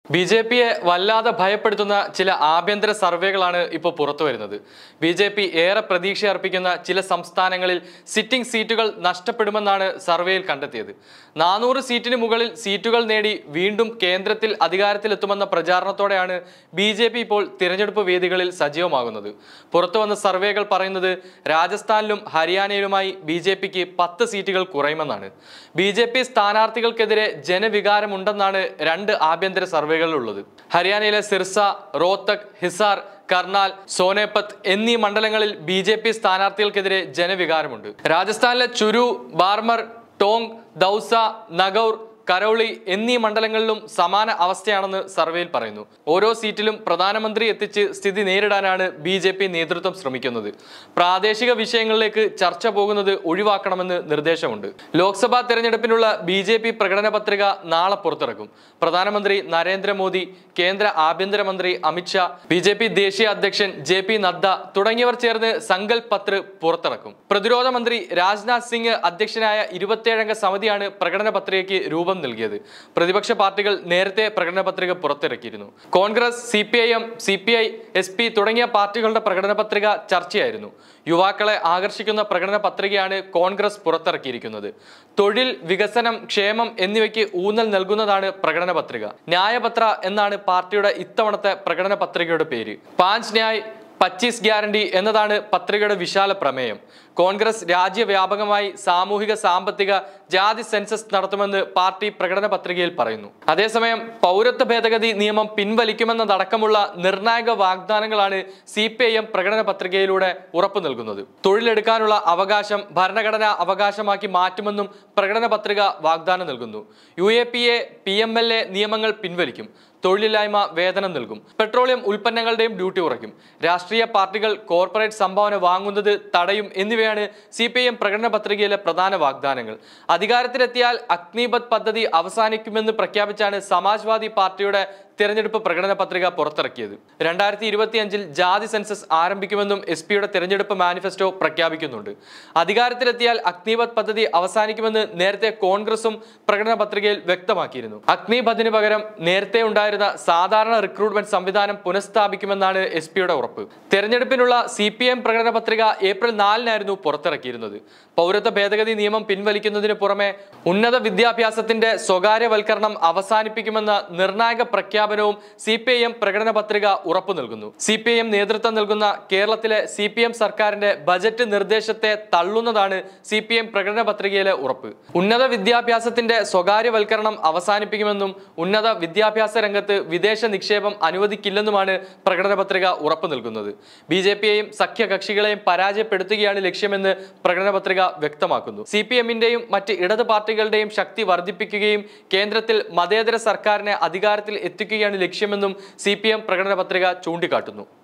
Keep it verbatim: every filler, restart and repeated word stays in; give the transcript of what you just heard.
B J പിയെ വല്ലാതെ ഭയപ്പെടുത്തുന്ന ചില ആഭ്യന്തര സർവേകളാണ് ഇപ്പോൾ പുറത്തു വരുന്നത്. ബി ജെ പി ഏറെ പ്രതീക്ഷ അർപ്പിക്കുന്ന ചില സംസ്ഥാനങ്ങളിൽ സിറ്റിംഗ് സീറ്റുകൾ നഷ്ടപ്പെടുമെന്നാണ് സർവേയിൽ കണ്ടെത്തിയത്. നാനൂറ് സീറ്റിന് മുകളിൽ സീറ്റുകൾ നേടി വീണ്ടും കേന്ദ്രത്തിൽ അധികാരത്തിലെത്തുമെന്ന പ്രചാരണത്തോടെയാണ് ബി ജെ പി ഇപ്പോൾ തിരഞ്ഞെടുപ്പ് വേദികളിൽ സജീവമാകുന്നത്. പുറത്തു വന്ന സർവേകൾ പറയുന്നത് രാജസ്ഥാനിലും ഹരിയാനയിലുമായി ബി ജെ പിക്ക് പത്ത് സീറ്റുകൾ കുറയുമെന്നാണ്. ബി ജെ പി സ്ഥാനാർത്ഥികൾക്കെതിരെ ജനവികാരമുണ്ടെന്നാണ് രണ്ട് ആഭ്യന്തര സർവേകൾ ഉള്ളത്. ഹരിയാനയിലെ സിർസ, റോത്തക്, ഹിസാർ, കർണാൽ, സോനേപത്ത് എന്നീ മണ്ഡലങ്ങളിൽ ബി ജെ പി സ്ഥാനാർത്ഥികൾക്കെതിരെ ജനവികാരമുണ്ട്. രാജസ്ഥാനിലെ ചുരു, ബാർമർ, ടോങ്, ദൗസ, നഗൗർ, കരൗളി എന്നീ മണ്ഡലങ്ങളിലും സമാന അവസ്ഥയാണെന്ന് സർവേയിൽ പറയുന്നു. ഓരോ സീറ്റിലും പ്രധാനമന്ത്രി എത്തിച്ച് സ്ഥിതി നേരിടാനാണ് ബി ജെ പി നേതൃത്വം ശ്രമിക്കുന്നത്. പ്രാദേശിക വിഷയങ്ങളിലേക്ക് ചർച്ച പോകുന്നത് ഒഴിവാക്കണമെന്ന് നിർദ്ദേശമുണ്ട്. ലോക്സഭാ തെരഞ്ഞെടുപ്പിനുള്ള ബി ജെ പി പ്രകടന പത്രിക നാളെ പുറത്തിറക്കും. പ്രധാനമന്ത്രി നരേന്ദ്രമോദി, കേന്ദ്ര ആഭ്യന്തരമന്ത്രി അമിത്ഷാ, ബി ജെ പി ദേശീയ അധ്യക്ഷൻ ജെ പി നദ്ദ തുടങ്ങിയവർ ചേർന്ന് സങ്കൽപ് പത്ര പുറത്തിറക്കും. പ്രതിരോധ മന്ത്രി രാജ്നാഥ് സിംഗ് അധ്യക്ഷനായ ഇരുപത്തിയേഴംഗ സമിതിയാണ് പ്രകടന പത്രികയ്ക്ക് രൂപം നൽകിയത്. പ്രതിപക്ഷ പാർട്ടികൾ നേരത്തെ പ്രകടന പത്രിക പുറത്തിറക്കിയിരുന്നു. Congress, C P I M, C P I, S P തുടങ്ങിയ പാർട്ടികളുടെ പ്രകടന പത്രിക ചർച്ചയായിരുന്നു. യുവാക്കളെ ആകർഷിക്കുന്ന പ്രകടന പത്രികയാണ് കോൺഗ്രസ് പുറത്തിറക്കിയിരിക്കുന്നത്. തൊഴിൽ, വികസനം, ക്ഷേമം എന്നിവയ്ക്ക് ഊന്നൽ നൽകുന്നതാണ് പ്രകടന പത്രിക. ന്യായപത്ര എന്നാണ് പാർട്ടിയുടെ ഇത്തവണത്തെ പ്രകടന പത്രികയുടെ പേര്. പാഞ്ച് ന്യായ് പച്ചീസ് ഗ്യാരണ്ടി എന്നതാണ് പത്രികയുടെ വിശാല പ്രമേയം. കോൺഗ്രസ് രാജ്യവ്യാപകമായി സാമൂഹിക, സാമ്പത്തിക, ജാതി സെൻസസ് നടത്തുമെന്ന് പാർട്ടി പ്രകടന പത്രികയിൽ പറയുന്നു. അതേസമയം പൗരത്വ ഭേദഗതി നിയമം പിൻവലിക്കുമെന്നതടക്കമുള്ള നിർണായക വാഗ്ദാനങ്ങളാണ് സി പി ഐ എം പ്രകടന പത്രികയിലൂടെ ഉറപ്പു നൽകുന്നത്. തൊഴിലെടുക്കാനുള്ള അവകാശം ഭരണഘടനാ അവകാശമാക്കി മാറ്റുമെന്നും പ്രകടന പത്രിക വാഗ്ദാനം നൽകുന്നു. U A P A, P M L A നിയമങ്ങൾ പിൻവലിക്കും. തൊഴിലില്ലായ്മ വേതനം നൽകും. പെട്രോളിയം ഉൽപ്പന്നങ്ങളുടെയും ഡ്യൂട്ടി കുറയ്ക്കും. രാഷ്ട്രീയ പാർട്ടികൾ കോർപ്പറേറ്റ് സംഭാവന വാങ്ങുന്നത് തടയും എന്നിവയാണ് സി പി ഐ എം പ്രകടന പത്രികയിലെ പ്രധാന വാഗ്ദാനങ്ങൾ. അധികാരത്തിലെത്തിയാൽ അഗ്നിപത് പദ്ധതി അവസാനിക്കുമെന്ന് പ്രഖ്യാപിച്ചാണ് സമാജ്വാദി പാർട്ടിയുടെ തെരഞ്ഞെടുപ്പ് പ്രകടന പത്രിക പുറത്തിറക്കിയത്. രണ്ടായിരത്തി ഇരുപത്തി അഞ്ചിൽ ജാതി സെൻസസ് ആരംഭിക്കുമെന്നും എസ് പിയുടെ തെരഞ്ഞെടുപ്പ് മാനിഫെസ്റ്റോ പ്രഖ്യാപിക്കുന്നുണ്ട്. അധികാരത്തിലെത്തിയാൽ അഗ്നിപത് പദ്ധതി അവസാനിക്കുമെന്ന് നേരത്തെ കോൺഗ്രസും പ്രകടന പത്രികയിൽ വ്യക്തമാക്കിയിരുന്നു. അഗ്നിപഥിന് പകരം നേരത്തെ ഉണ്ടായിരുന്ന സാധാരണ റിക്രൂട്ട്മെന്റ് സംവിധാനം പുനഃസ്ഥാപിക്കുമെന്നാണ് എസ് പിയുടെ ഉറപ്പ്. തെരഞ്ഞെടുപ്പിനുള്ള സി പി എം പ്രകടന പത്രിക ഏപ്രിൽ നാലിനായിരുന്നു പുറത്തിറക്കിയിരുന്നത്. പൗരത്വ ഭേദഗതി നിയമം പിൻവലിക്കുന്നതിന് പുറമെ ഉന്നത വിദ്യാഭ്യാസത്തിന്റെ സ്വകാര്യവൽക്കരണം അവസാനിപ്പിക്കുമെന്ന നിർണായക പ്രഖ്യാപനവും സി പി ഐ എം പ്രകടന പത്രിക ഉറപ്പു നൽകുന്നു. സി പി ഐ എം നേതൃത്വം നൽകുന്ന കേരളത്തിലെ സി പി എം സർക്കാരിന്റെ ബജറ്റ് നിർദ്ദേശത്തെ തള്ളുന്നതാണ് സി പി എം പ്രകടന പത്രികയിലെ ഉറപ്പ്. ഉന്നത വിദ്യാഭ്യാസത്തിന്റെ സ്വകാര്യവൽക്കരണം അവസാനിപ്പിക്കുമെന്നും ഉന്നത വിദ്യാഭ്യാസ രംഗത്ത് വിദേശ നിക്ഷേപം അനുവദിക്കില്ലെന്നുമാണ് പ്രകടന പത്രിക ഉറപ്പു നൽകുന്നത്. ബി ജെ പിയെയും സഖ്യകക്ഷികളെയും പരാജയപ്പെടുത്തുകയാണ് ലക്ഷ്യമെന്ന് പ്രകടന പത്രിക വ്യക്തമാക്കുന്നു. സി പി എമ്മിന്റെയും മറ്റ് ഇടത് പാർട്ടികളുടെയും ശക്തി വർദ്ധിപ്പിക്കുകയും കേന്ദ്രത്തിൽ മതേതര സർക്കാരിനെ അധികാരത്തിൽ എത്തിക്കുകയാണ് ലക്ഷ്യമെന്നും സി പി എം പ്രകടന പത്രിക ചൂണ്ടിക്കാട്ടുന്നു.